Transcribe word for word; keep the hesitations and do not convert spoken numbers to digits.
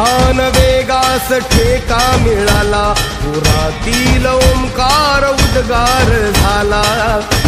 भान वेगास ठेका मिळाला, पुरातील ओंकार उद्गार झाला।